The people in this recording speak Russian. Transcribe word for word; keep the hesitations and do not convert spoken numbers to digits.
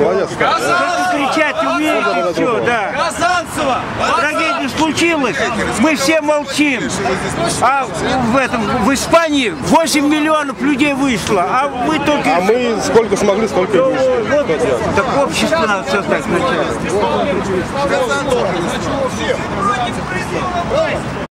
Молодец. Только кричать умеете, все, да. Трагедия случилась, мы все молчим. А в этом, в Испании восемь миллионов людей вышло, а вы только... А мы сколько смогли, столько и вышли. Вот, так общество надо создать сначала.